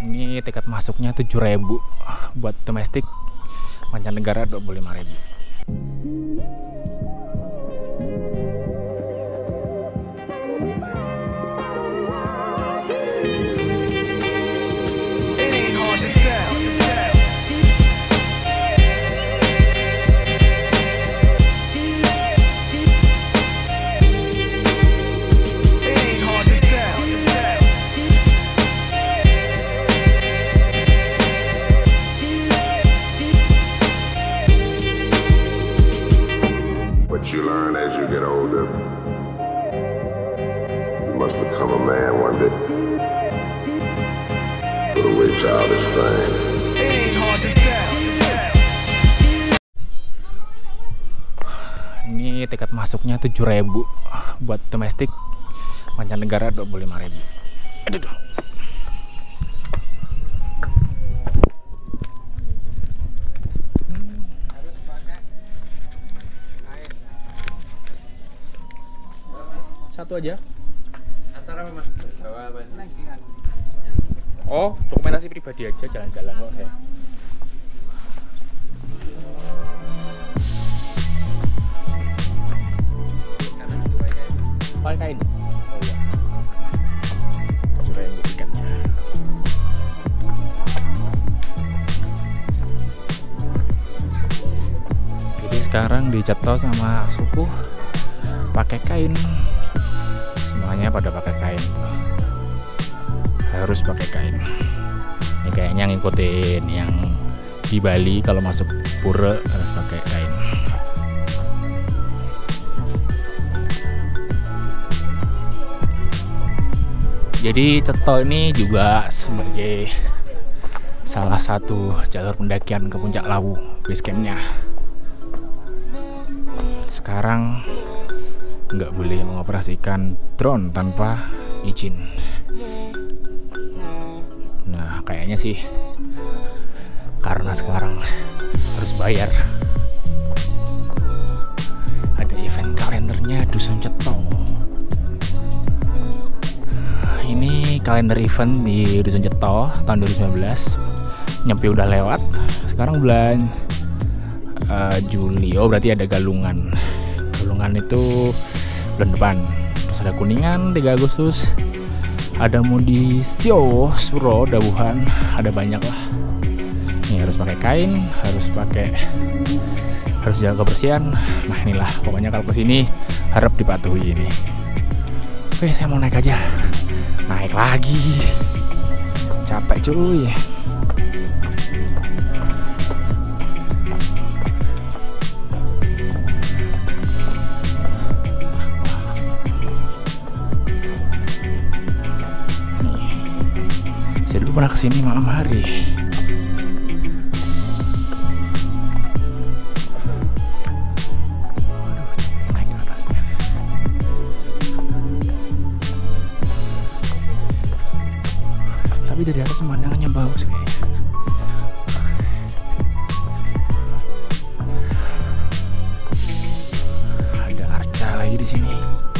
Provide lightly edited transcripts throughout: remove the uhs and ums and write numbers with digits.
Ini tiket masuknya 7.000, buat domestik, mancanegara 25.000. You learn as you get older. You must become a man one day. Put away childish things. Ini tiket masuknya 7.000, buat domestik, mancanegara 25.000. Aduh. Satu aja. Acara apa mas? Bawa apa? Oh, dokumentasi pribadi aja, jalan-jalan kok saya. Pakai kain. Oh iya. 7.000 tiketnya. Jadi sekarang dicetok sama suku pakai kain. Semuanya pada pakai kain, harus pakai kain. Ini kayaknya ngikutin yang di Bali, kalau masuk pura harus pakai kain. Jadi Ceto ini juga sebagai salah satu jalur pendakian ke Puncak Lawu, base campnya. Sekarang nggak boleh mengoperasikan drone tanpa izin. Nah, kayaknya sih karena sekarang harus bayar. Ada event kalendernya Dusun Ceto. Ini kalender event di Dusun Ceto tahun 2019. Nyepi udah lewat. Sekarang bulan Juli. Oh, berarti ada Galungan. Galungan itu bulan depan. Terus ada Kuningan 3 Agustus, ada Mudisyo, Suro, Dawuhan, ada banyak lah. Ini harus pakai kain, harus jaga kebersihan. Nah inilah pokoknya kalau kesini harap dipatuhi ini. Oke, saya mau naik aja. Naik lagi, capek cuy. Saya dulu pernah kesini malam hari. Waduh, naik ke atasnya. Tapi dari atas pemandangannya bagus kayaknya. Ada arca lagi di sini.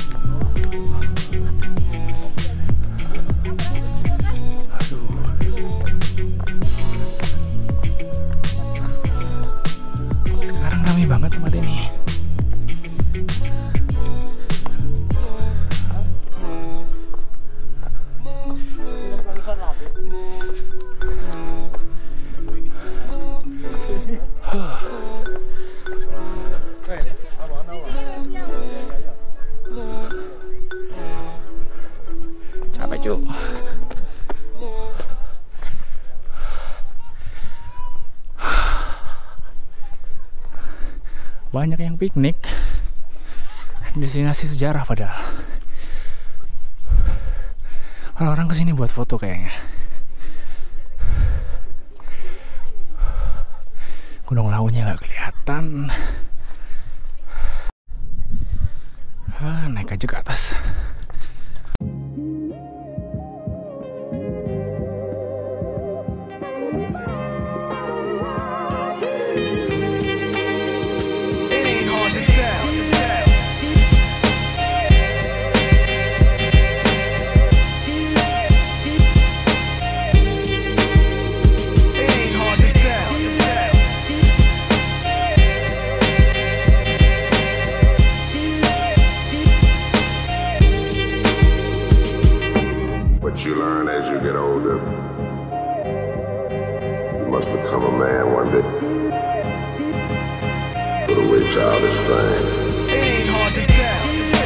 Banget tempat ini. Capek cuk. Banyak yang piknik. Destinasi sejarah padahal. Orang-orang kesini buat foto kayaknya. Gunung Lawunya nggak kelihatan. Naik aja ke atas. you learn as you get older. You must become a man one day. Put away childish things. It ain't hard to tell.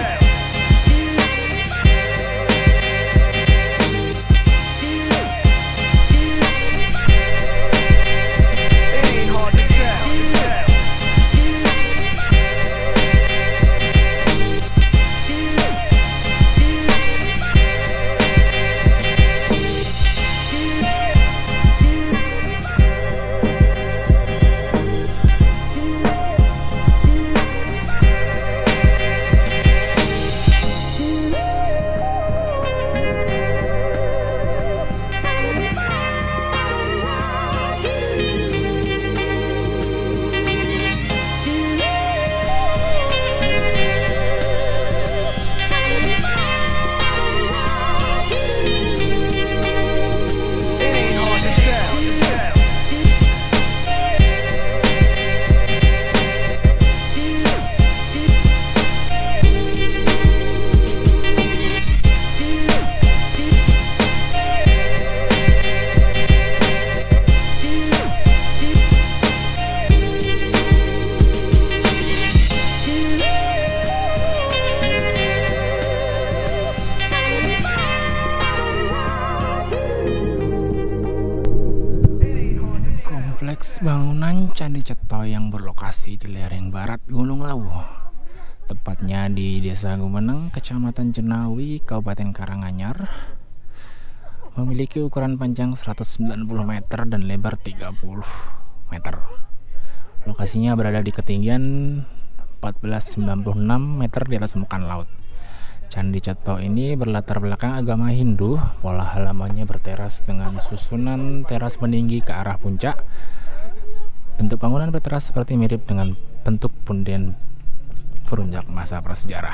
Kompleks bangunan Candi Cetho yang berlokasi di lereng barat Gunung Lawu, tepatnya di Desa Gumeneng, Kecamatan Jenawi, Kabupaten Karanganyar, memiliki ukuran panjang 190 meter dan lebar 30 meter. Lokasinya berada di ketinggian 1496 meter di atas permukaan laut. Candi Cetho ini berlatar belakang agama Hindu. Pola halamannya berteras dengan susunan teras meninggi ke arah puncak. Bentuk bangunan berteras seperti mirip dengan bentuk punden perunjak masa prasejarah.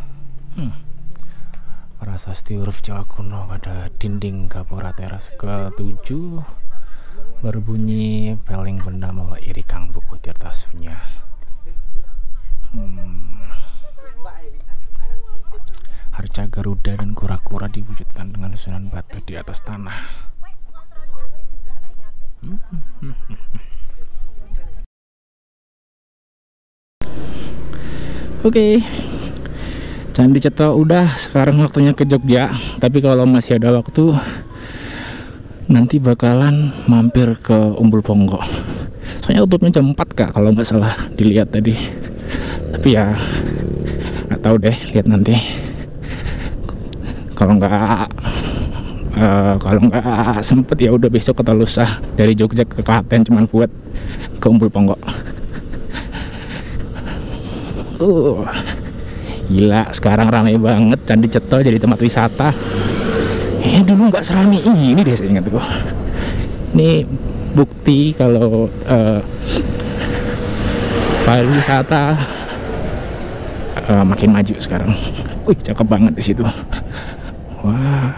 Prasasti huruf Jawa kuno pada dinding gapura teras ke-7 berbunyi peling bendamel irikang buku tirta sunya. Harca Garuda dan kura-kura diwujudkan dengan susunan batu di atas tanah. Oke, Candi Cetho udah, sekarang waktunya ke Jogja. Tapi kalau masih ada waktu, nanti bakalan mampir ke Umbul Ponggo. Soalnya tutupnya jam 4 Kak, kalau nggak salah dilihat tadi. Tapi ya nggak tahu deh, lihat nanti. Kalau nggak sempet ya udah besok atau lusa dari Jogja ke Klaten cuman buat ke Umbul Ponggo. Gila, sekarang ramai banget Candi Cetho jadi tempat wisata. Dulu nggak serame ini deh, saya ingat tuh. Ini bukti kalau pariwisata makin maju sekarang. Wih, cakep banget di situ. Wah,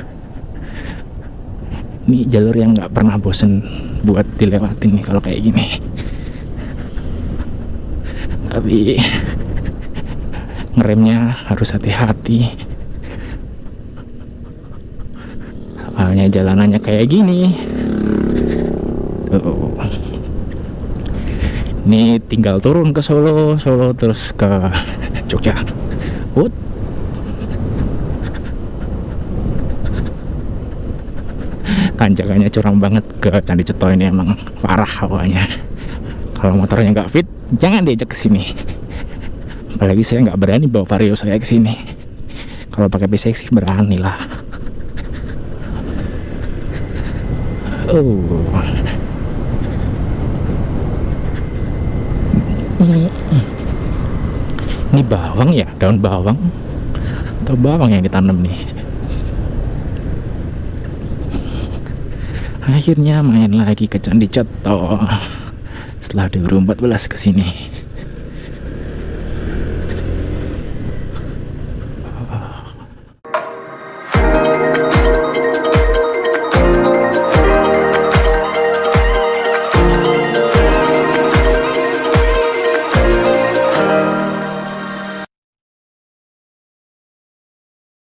ini jalur yang nggak pernah bosen buat dilewatin nih kalau kayak gini. Tapi ngeremnya harus hati-hati, soalnya jalanannya kayak gini. Tuh. Ini tinggal turun ke Solo terus ke Jogja. Tanjakannya curam banget ke Candi Cetho ini, emang parah hawanya. Kalau motornya nggak fit, jangan diajak ke sini. Apalagi saya nggak berani bawa Vario saya ke sini. Kalau pakai PCX berani lah. Ini bawang ya, daun bawang atau bawang yang ditanam nih. Akhirnya main lagi ke Candi Cetho setelah 2014 kesini.